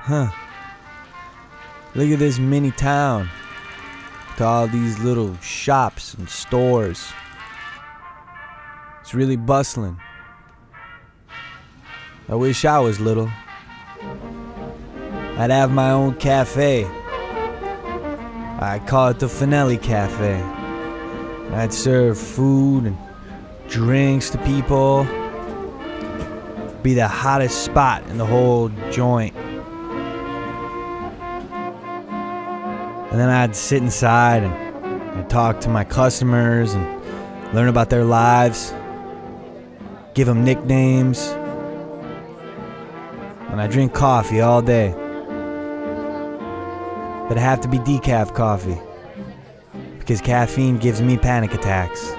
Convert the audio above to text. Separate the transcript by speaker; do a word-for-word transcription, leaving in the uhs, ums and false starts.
Speaker 1: huh, look at this mini town with all these little shops and stores. It's really bustling. I wish I was little. I'd have my own cafe. I'd call it the Fanelli Cafe. I'd serve food and drinks to people. Be the hottest spot in the whole joint. And then I'd sit inside and I'd talk to my customers and learn about their lives. Give them nicknames. And I drink coffee all day. But it have to be decaf coffee, because caffeine gives me panic attacks.